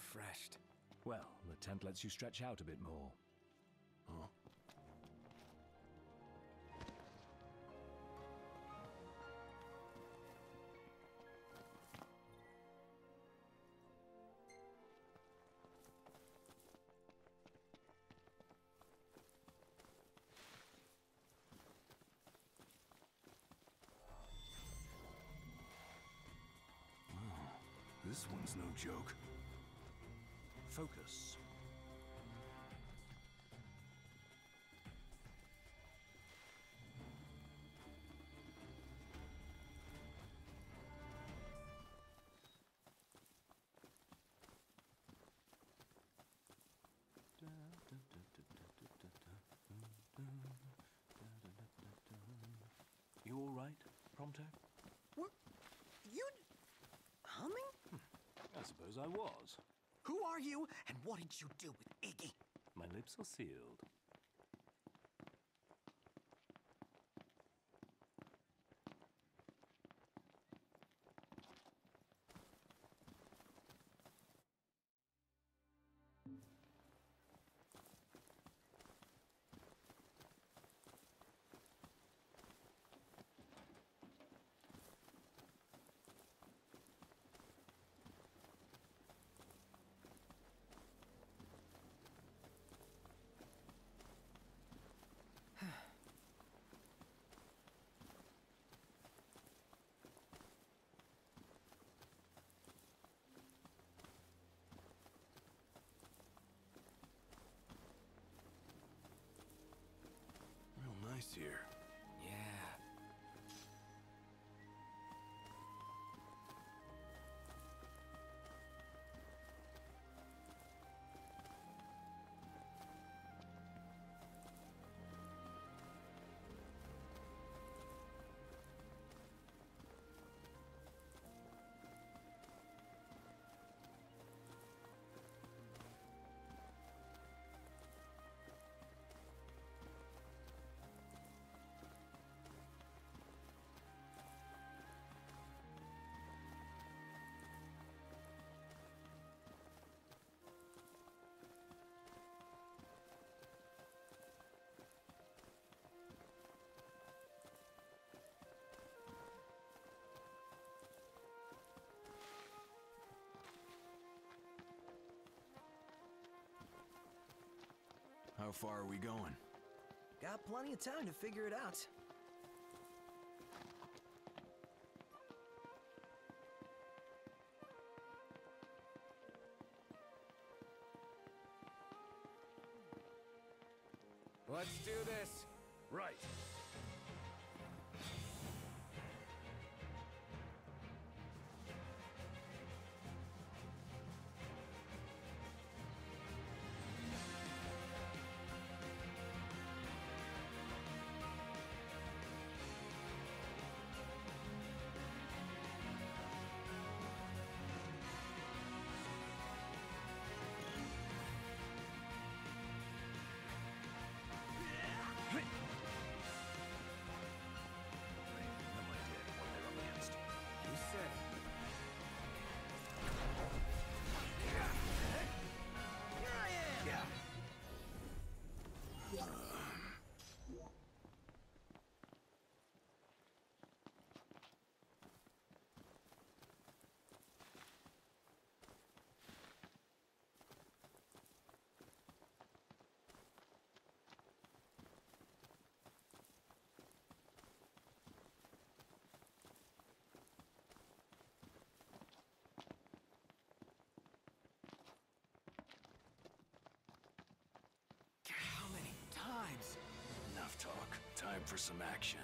refreshed. Well, the tent lets you stretch out a bit more. Huh? This one's no joke. Focus. You all right, Prompto? What? You... humming? I suppose I was. Who are you, and what did you do with Iggy? My lips are sealed. Real nice here. Yeah. How far are we going? Got plenty of time to figure it out. Let's do this. Right. How many times? Enough talk. Time for some action.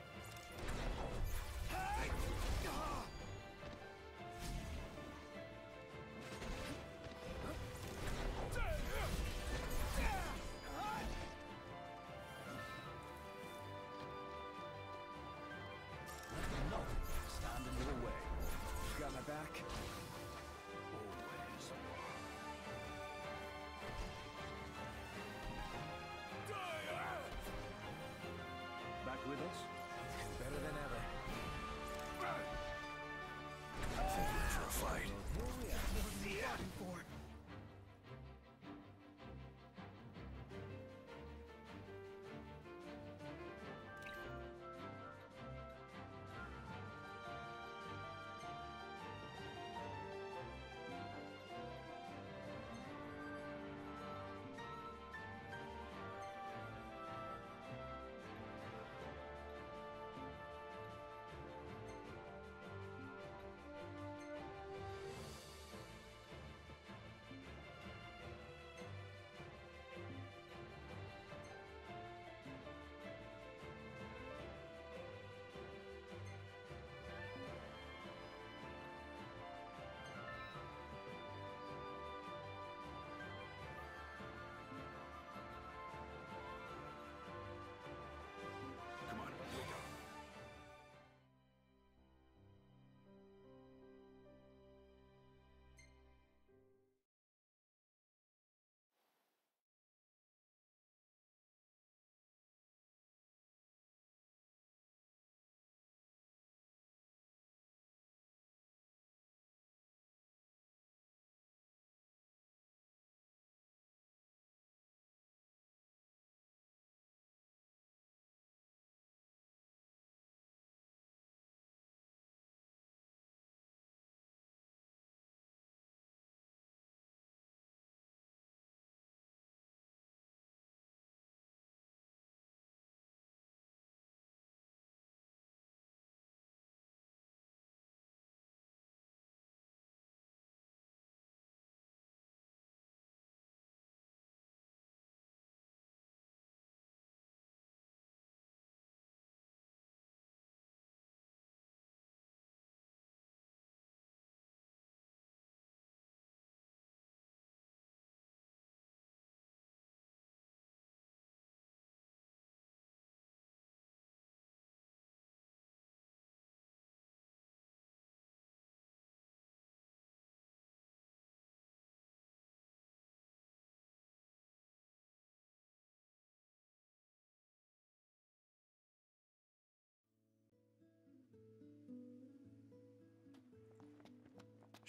Stand in your way. Got my back? Always. Back with us? Better than ever. Forward for a fight. Here we are. What are you fighting for?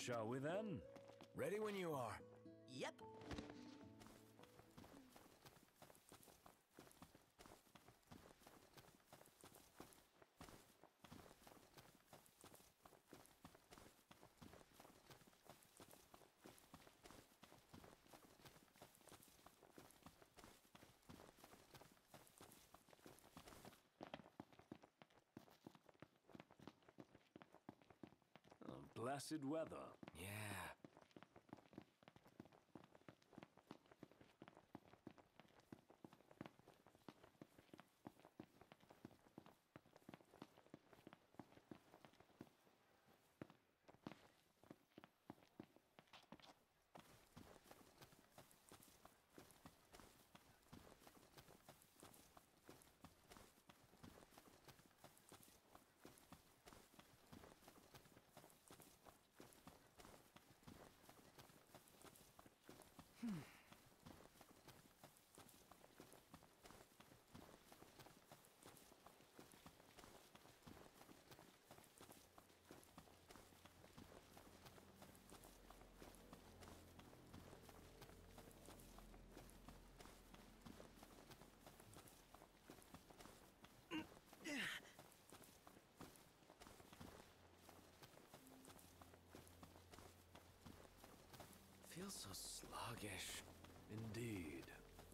Shall we then? Ready when you are. Yep. Blessed weather. Yeah. Feels so sluggish. Indeed.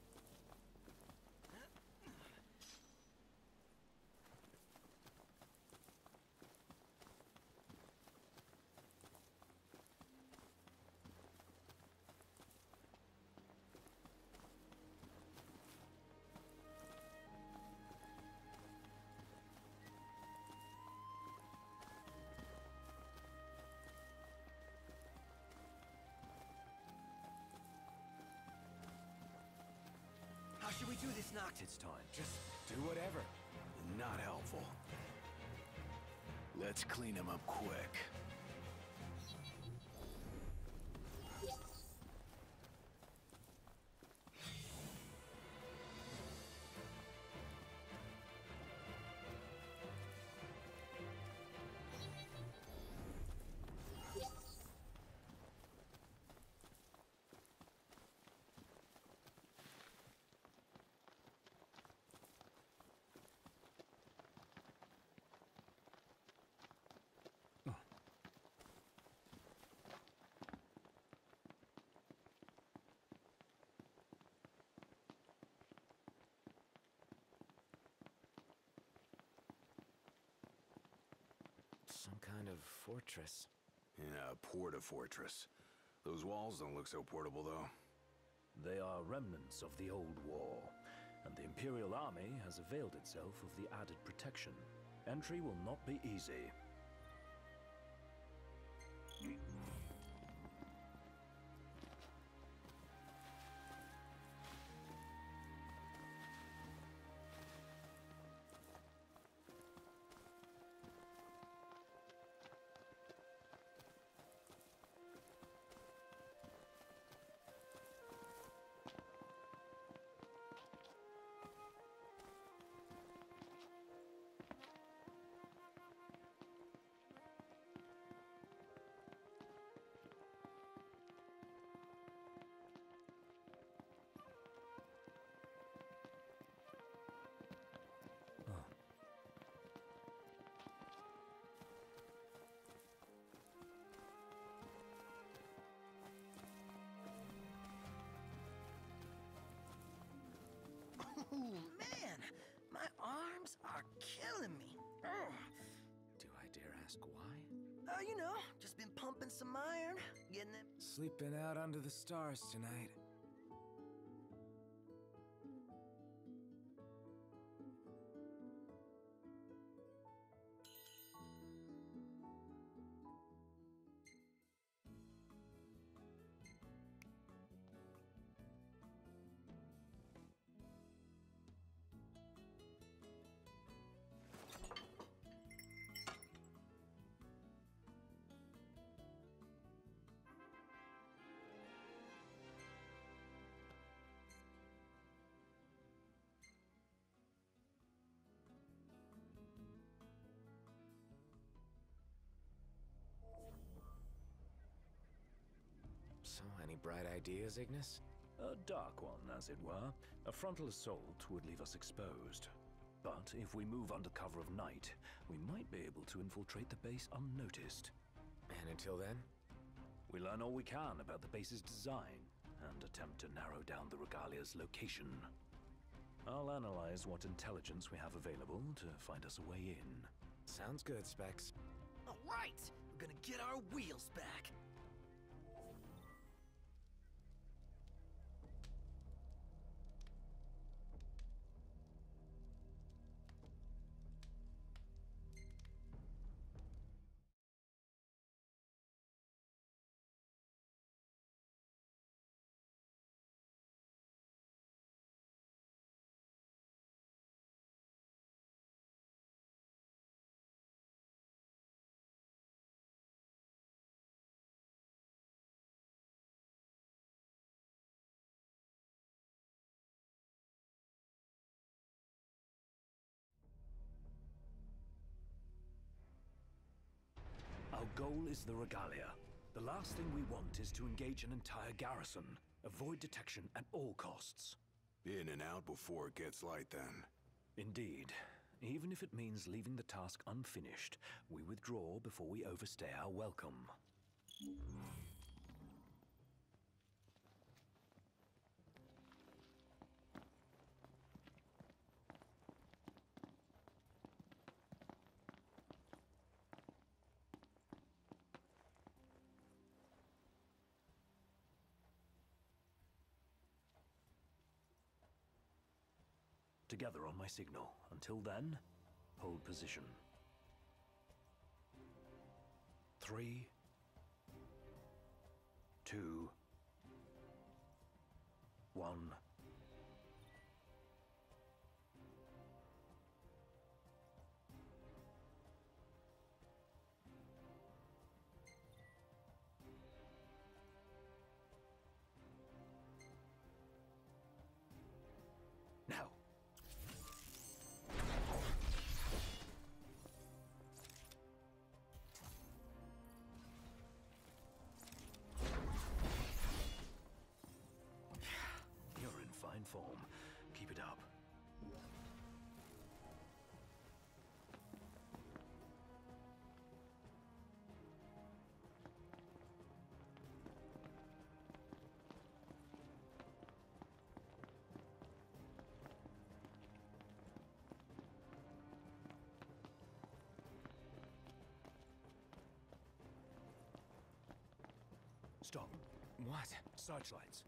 How should we do this, Noct? It's time. Just do whatever. Not helpful. Let's clean him up quick. Some kind of fortress. Yeah, a porta-fortress. Those walls don't look so portable, though. They are remnants of the old war, and the Imperial Army has availed itself of the added protection. Entry will not be easy. Oh, man! My arms are killing me. Ugh. Do I dare ask why? You know, just been pumping some iron, getting it. Sleeping out under the stars tonight. Any bright ideas, Ignis? A dark one, as it were. A frontal assault would leave us exposed. But if we move under cover of night, we might be able to infiltrate the base unnoticed. And until then? We learn all we can about the base's design, and attempt to narrow down the Regalia's location. I'll analyze what intelligence we have available to find us a way in. Sounds good, Specs. All right, we're gonna get our wheels back. Our goal is the Regalia. The last thing we want is to engage an entire garrison. Avoid detection at all costs. In and out before it gets light, then. Indeed. Even if it means leaving the task unfinished, we withdraw before we overstay our welcome. Together on my signal. Until then, hold position. 3, 2, 1. Now. You're in fine form. Keep it up. Stop. What? Searchlights.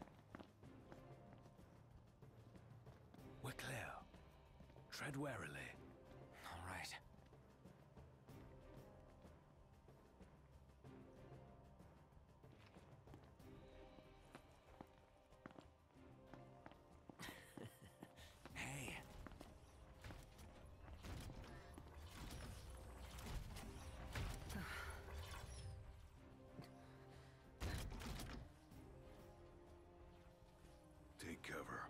We're clear. Tread warily. All right. Hey. Take cover.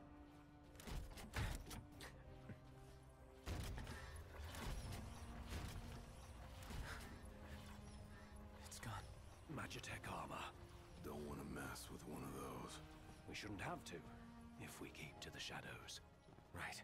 It's gone. Magitech armor. Don't want to mess with one of those. We shouldn't have to, if we keep to the shadows. Right.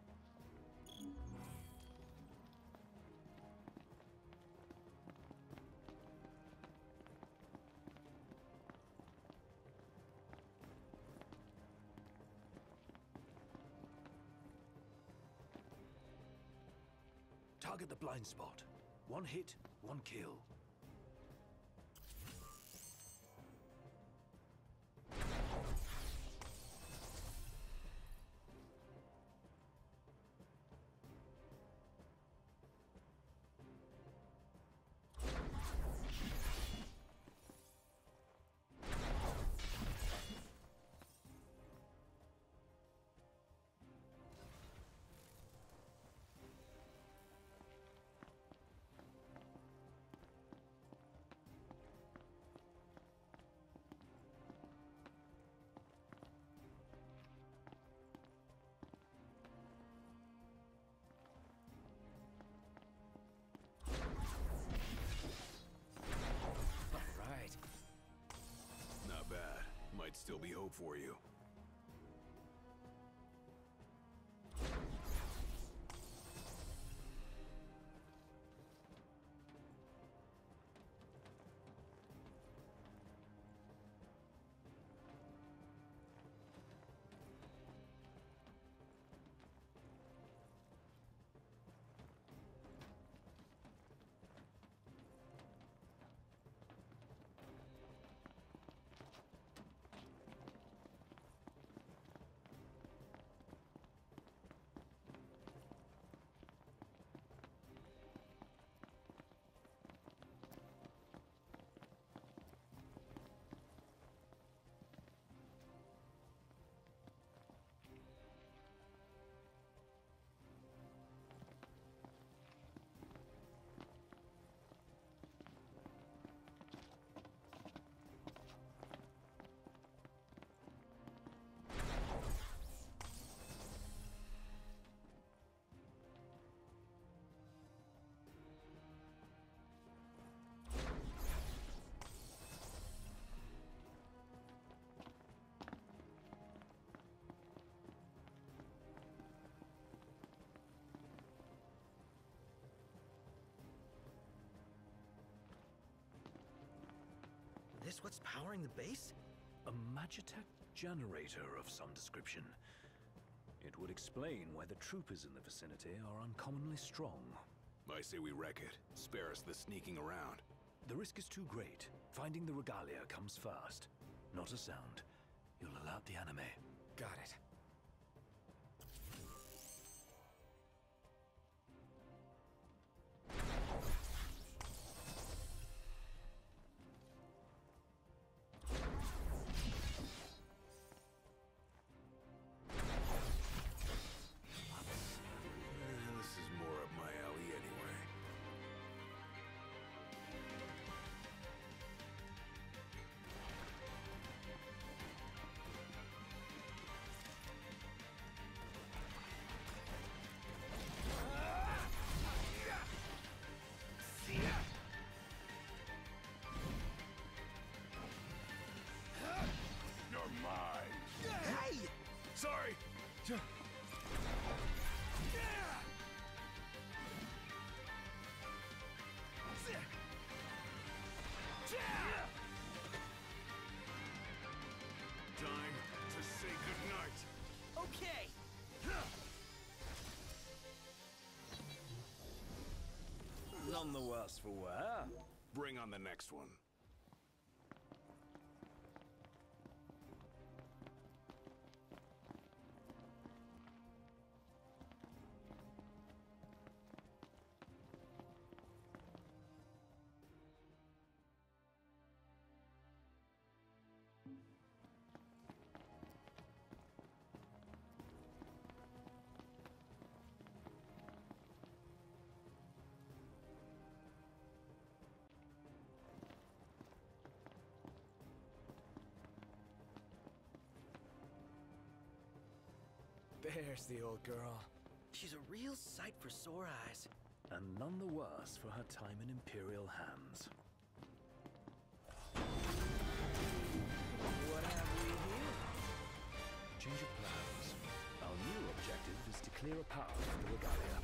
Target the blind spot. One hit, one kill. Might still be hope for you. This what's powering the base? A Magitech generator of some description. It would explain why the troopers in the vicinity are uncommonly strong. I say we wreck it. Spare us the sneaking around. The risk is too great. Finding the regalia comes first. Not a sound. You'll alert the anime. Got it. This is more up my alley anyway. You're mine. Hey! Sorry. Time to say goodnight. Okay! None the worse for wear. Bring on the next one. There's the old girl. She's a real sight for sore eyes. And none the worse for her time in Imperial hands. What have we here? Change of plans. Our new objective is to clear a path to the regalia.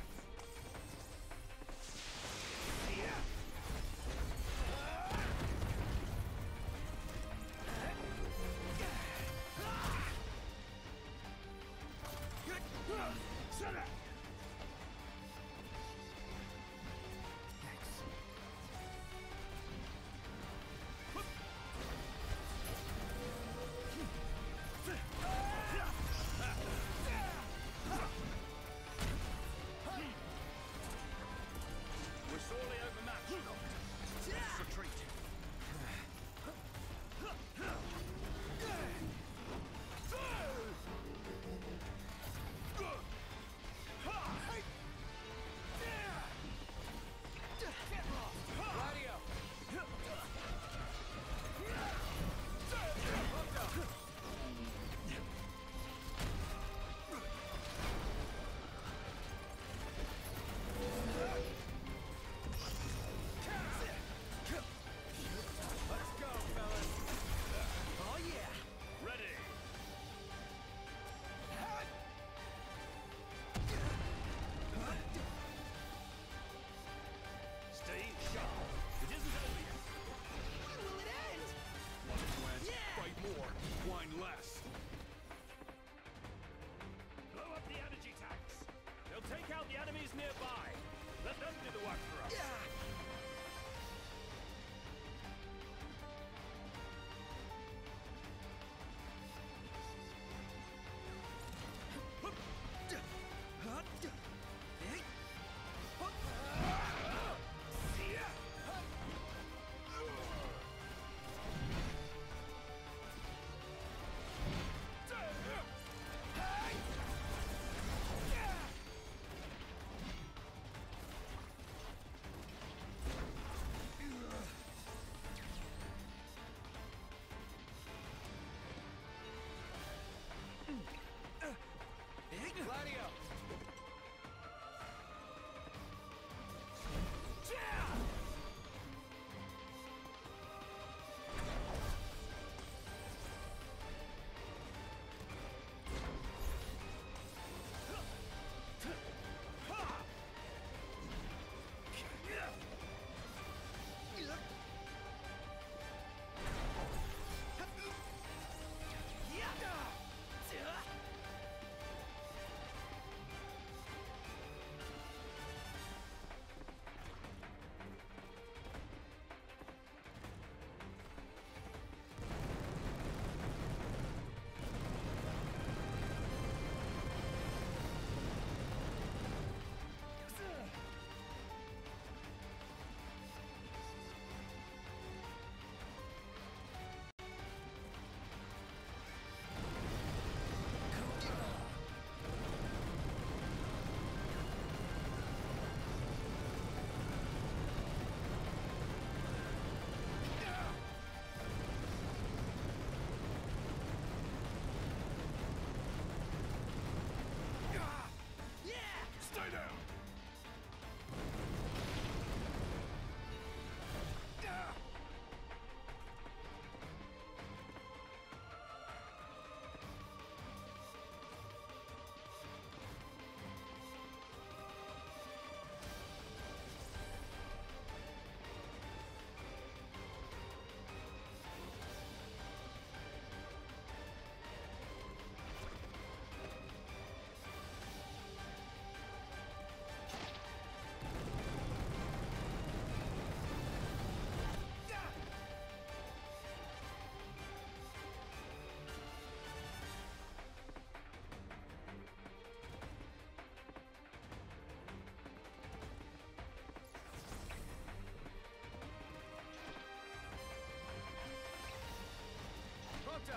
Doctor!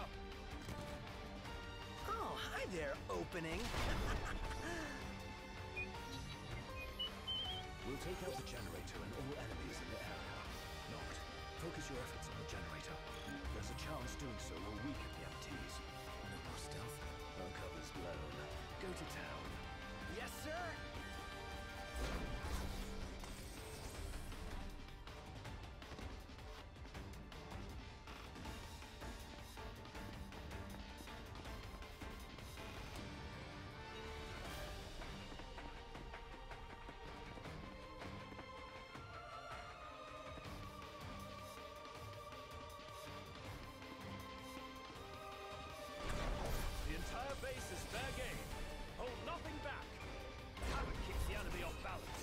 Oh, hi there, opening. We'll take out the generator and all enemies in the area. Noct, focus your efforts on the generator. There's a chance doing so will weaken the MTs. No more stealth? Our cover's blown. Go to town. Yes, sir! The entire base is fair game. Hold nothing back. Hammer keeps the enemy off balance.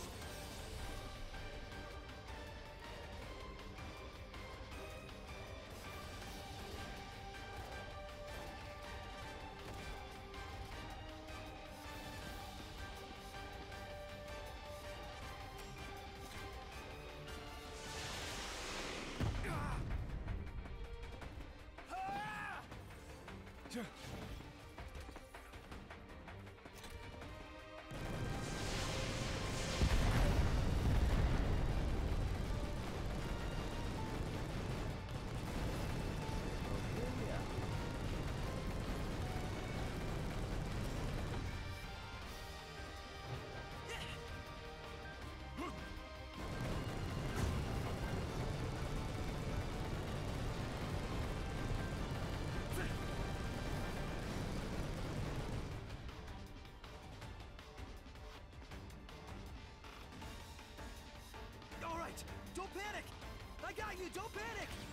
All right, don't panic! I got you, don't panic!